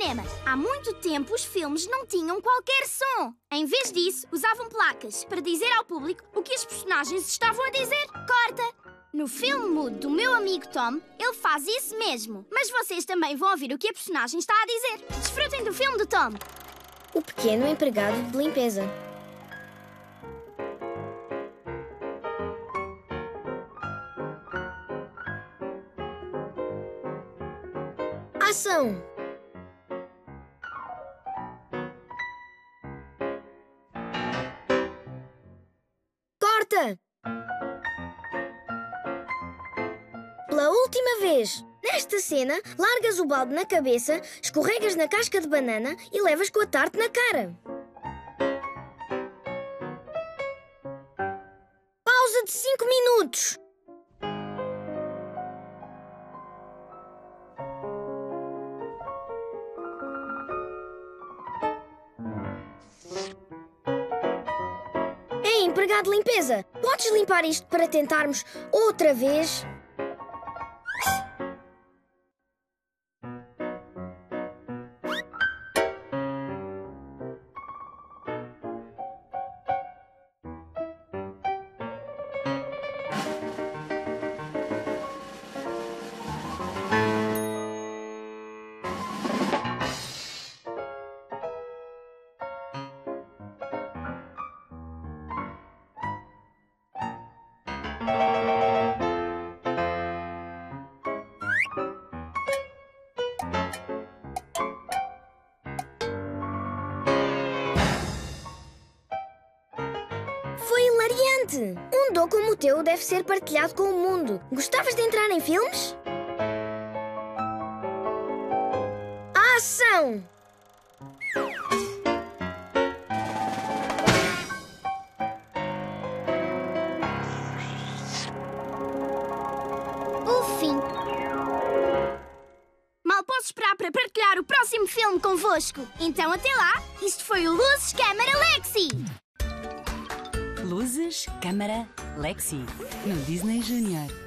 cinema. Há muito tempo os filmes não tinham qualquer som. Em vez disso, usavam placas para dizer ao público o que os personagens estavam a dizer. Corta! No filme mudo do meu amigo Tom, ele faz isso mesmo. Mas vocês também vão ouvir o que a personagem está a dizer. Desfrutem do filme do Tom. O pequeno empregado de limpeza. Ação! Corta! Pela última vez! Nesta cena, largas o balde na cabeça, escorregas na casca de banana e levas com a tarte na cara. Pausa de 5 minutos. Ei, empregado de limpeza, podes limpar isto para tentarmos outra vez? Foi hilariante! Um dom como o teu deve ser partilhado com o mundo. Gostavas de entrar em filmes? Ação! O fim. Mal posso esperar para partilhar o próximo filme convosco. Então até lá, isto foi o Luzes, Câmara, Lexi! Luzes, Câmara, Lexi, no Disney Junior.